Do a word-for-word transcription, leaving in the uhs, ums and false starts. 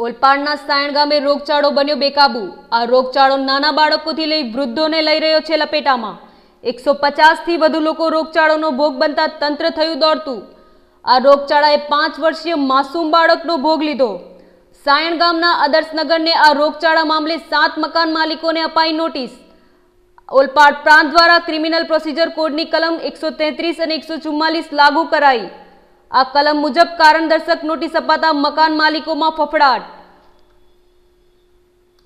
ઓલપાડના સાયણ ગામે રોગચાળો બન્યો બેકાબુ। આ રોગચાળો નાના બાળકોથી લઈ વૃદ્ધોને લઈ રહ્યો છે લપેટામાં। એકસો પચાસ થી વધુ લોકો રોગચાળોનો ભોગ બનતા તંત્ર થયું દોડતું। આ રોગચાળાએ પાંચ વર્ષીય માસૂમ બાળકનો ભોગ લીધો। સાયણ ગામના આદર્શનગરને આ રોગચાળા મામલે સાત મકાન માલિકોને અપાઈ નોટિસ। ઓલપાડ પ્રાંત દ્વારા ક્રિમિનલ પ્રોસિજર કોડની કલમ એકસો તેત્રીસ અને એકસો ચુમ્માલીસ લાગુ કરાઈ। આ કલમ મુજબ કારણ દર્શક નોટિસ અપાતા મકાન માલિકોમાં ફફડાટ।